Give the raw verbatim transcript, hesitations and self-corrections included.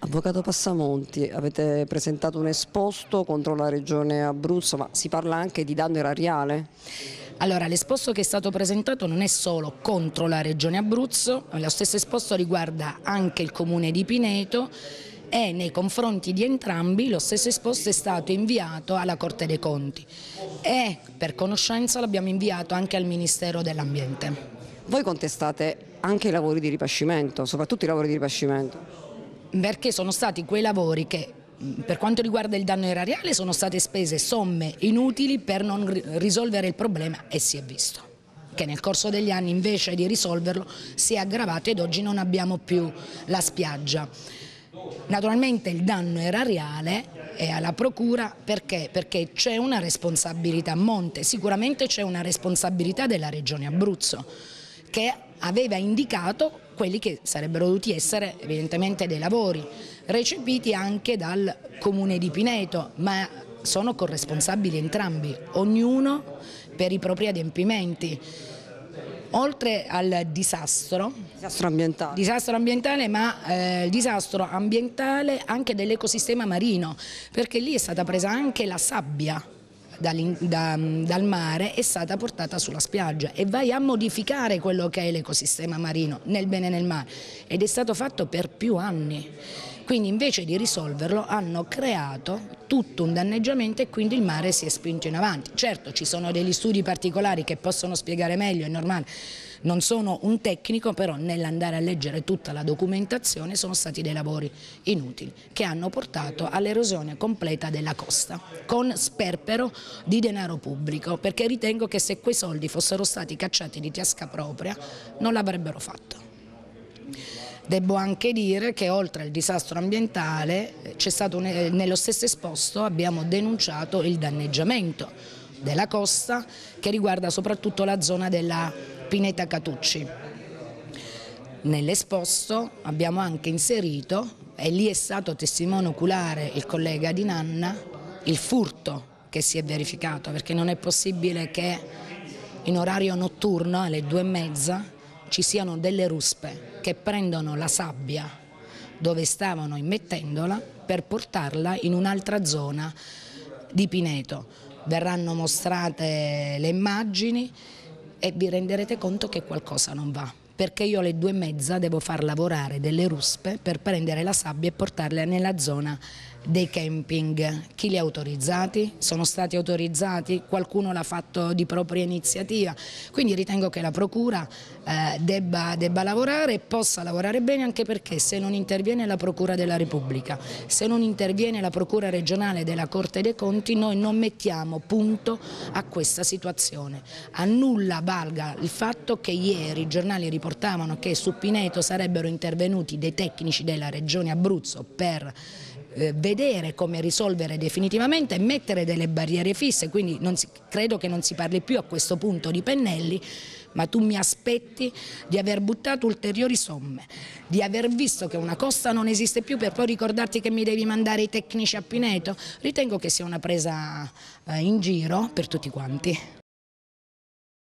Avvocato Passamonti, avete presentato un esposto contro la Regione Abruzzo, ma si parla anche di danno erariale? Allora, l'esposto che è stato presentato non è solo contro la Regione Abruzzo, lo stesso esposto riguarda anche il Comune di Pineto e nei confronti di entrambi lo stesso esposto è stato inviato alla Corte dei Conti e per conoscenza l'abbiamo inviato anche al Ministero dell'Ambiente. Voi contestate anche i lavori di ripascimento, soprattutto i lavori di ripascimento? Perché sono stati quei lavori che, per quanto riguarda il danno erariale, sono state spese somme inutili per non risolvere il problema e si è visto che nel corso degli anni invece di risolverlo si è aggravato ed oggi non abbiamo più la spiaggia. Naturalmente il danno erariale è alla Procura perché? Perché c'è una responsabilità a monte, sicuramente c'è una responsabilità della Regione Abruzzo che aveva indicato quelli che sarebbero dovuti essere evidentemente dei lavori, recepiti anche dal Comune di Pineto, ma sono corresponsabili entrambi, ognuno per i propri adempimenti. Oltre al disastro, Disastro ambientale. disastro ambientale ma eh, disastro ambientale anche dell'ecosistema marino, perché lì è stata presa anche la sabbia dal, da, dal mare, è stata portata sulla spiaggia e vai a modificare quello che è l'ecosistema marino, nel bene e nel male, ed è stato fatto per più anni. Quindi invece di risolverlo hanno creato tutto un danneggiamento e quindi il mare si è spinto in avanti. Certo, ci sono degli studi particolari che possono spiegare meglio, è normale, non sono un tecnico, però nell'andare a leggere tutta la documentazione sono stati dei lavori inutili che hanno portato all'erosione completa della costa con sperpero di denaro pubblico, perché ritengo che se quei soldi fossero stati cacciati di tasca propria non l'avrebbero fatto. Devo anche dire che oltre al disastro ambientale c'è stato un, nello stesso esposto abbiamo denunciato il danneggiamento della costa che riguarda soprattutto la zona della Pineta Catucci. Nell'esposto abbiamo anche inserito, e lì è stato testimone oculare il collega Di Nanna, il furto che si è verificato, perché non è possibile che in orario notturno alle due e mezza ci siano delle ruspe che prendono la sabbia dove stavano immettendola per portarla in un'altra zona di Pineto. Verranno mostrate le immagini e vi renderete conto che qualcosa non va, perché io alle due e mezza devo far lavorare delle ruspe per prendere la sabbia e portarla nella zona dei camping. Chi li ha autorizzati? Sono stati autorizzati? Qualcuno l'ha fatto di propria iniziativa? Quindi ritengo che la Procura eh, debba, debba lavorare e possa lavorare bene, anche perché se non interviene la Procura della Repubblica, se non interviene la Procura regionale della Corte dei Conti, noi non mettiamo punto a questa situazione. A nulla valga il fatto che ieri i giornali riportavano che su Pineto sarebbero intervenuti dei tecnici della Regione Abruzzo per eh, vedere come risolvere definitivamente e mettere delle barriere fisse, quindi non si, credo che non si parli più a questo punto di pennelli, ma tu mi aspetti di aver buttato ulteriori somme, di aver visto che una costa non esiste più per poi ricordarti che mi devi mandare i tecnici a Pineto. Ritengo che sia una presa eh, in giro per tutti quanti.